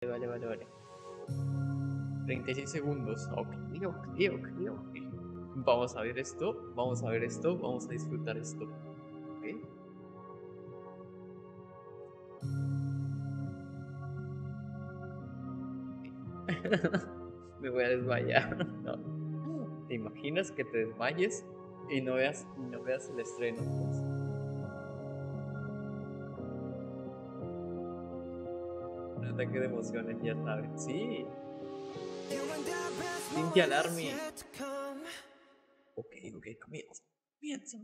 Vale, vale, vale. 36 segundos. Ok. Vamos a ver esto, vamos a ver esto, vamos a disfrutar esto. Ok. Me voy a desmayar. No. ¿Te imaginas que te desmayes y no veas el estreno? Un ataque de emociones, ya saben. Sí. Cynthia Alarmy. Ok, comienza.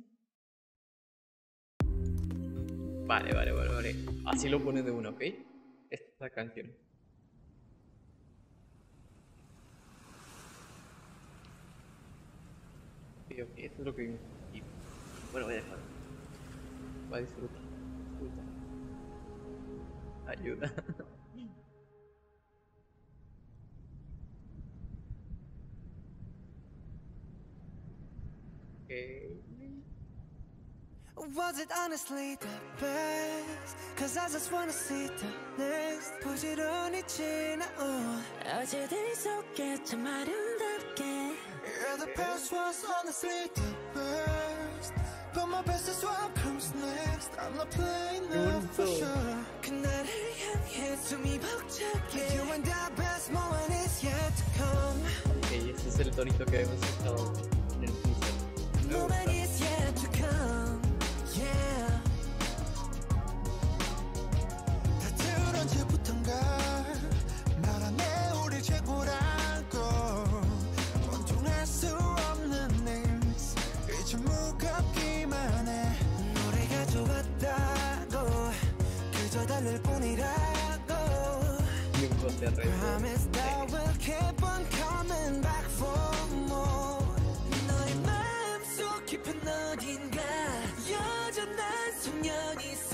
Vale. Así lo pones de una, ¿ok? Esta es la canción. Ok, esto es lo que vimos aquí. Bueno, voy a dejar. Va a disfrutar. Ayuda. Okay. Was it honestly the best? Cause I just wanna see the next 부지런히 지나온 어제들 속에 참 아름답게 Yeah, the past was honestly the best But my best is what comes next I'm not playing now for sure 그날을 향해 숨이 벅차게 You and the best moment is yet to come Ok, este es el tonito que hemos escuchado en el teaser. Moment is yet to come Yeah 다들 언제부턴가 말하네 우리 최고라고 원통할 수 없는 names 이제 무겁기만 해 노래가 좋았다고 그저 달랠 뿐이라고 Promise that we'll keep on coming back for more 너의 마음속 깊은 어딘가 여전한 소년이 있어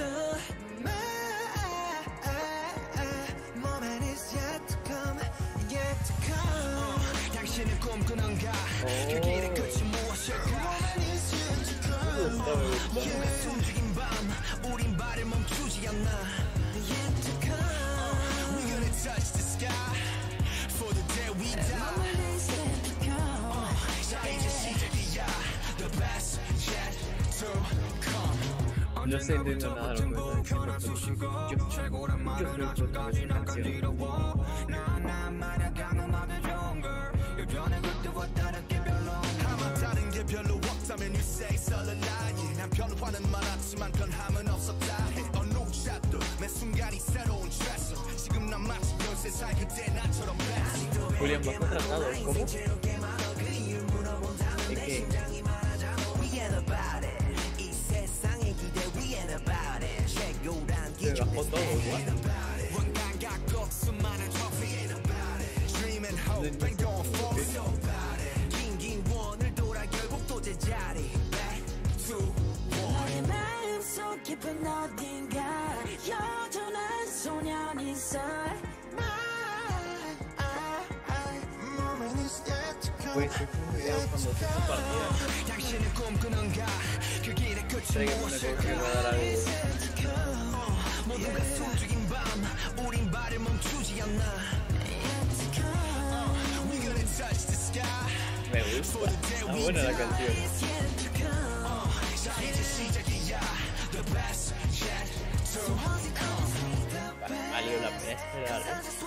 Moment is yet to come, yet to come 당신은 꿈꾸는가 그 길의 끝이 무엇일까 Moment is yet to come 몸과 숨죽인 밤 우린 발을 멈추지 않나 Yet to come We're gonna touch the sky For the day we die Moment is yet to come 자 이제 시작이야 The best yet to come No sé de nada lo que me está diciendo. Yo creo que esta canción. 아마 다른 게 별로 없다면 you say 썰어라니 난 변화는 많았지만 변함은 없었다 해 어느 샷도 매 순간이 새로운 트레서 지금 난 마치 13살 그때 나처럼 Julián, ¿vas contratado? ¿Cómo? ¿De qué? Se bajó todo, 너의 마음속 깊은 어딘가 여전한 소년이 있어 Pues es un video cuando te compartía. 당신은 꿈꾸는가 그 길의 끝이 Tráigame una cosa que me va a dar algo. 모두가 숨죽인 밤 우린 발을 멈추지 않나 We're gonna touch the sky Me gusta. Está buena la canción. 자 이제 시작이야 The best yet to come Valió la pena esperar.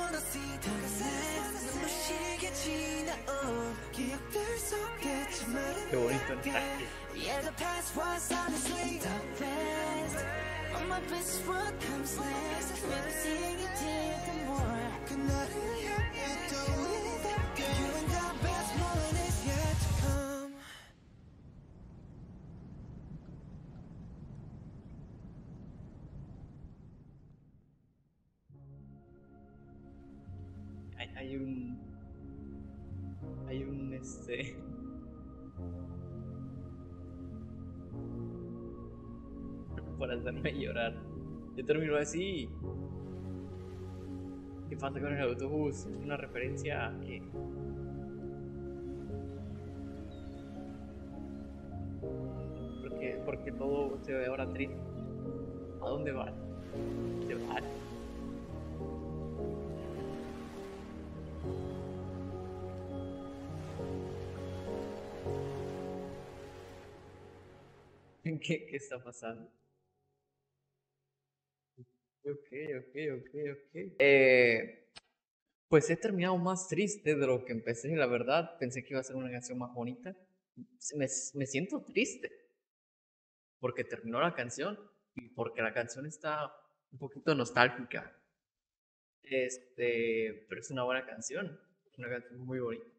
Qué bonito el traje. Yeah, the past was honestly the best. But my best is what comes next. Never seeing it take the more. You and the best moment is yet to come. Hay un por hacerme llorar. Yo termino así. ¿Qué pasa con el autobús? Es una referencia a que... Porque todo se ve ahora triste. ¿A dónde van? ¿Se van? ¿Qué está pasando? Ok. Pues he terminado más triste de lo que empecé, la verdad. Pensé que iba a ser una canción más bonita. Me siento triste porque terminó la canción y porque la canción está un poquito nostálgica. Pero es una buena canción. Es una canción muy bonita.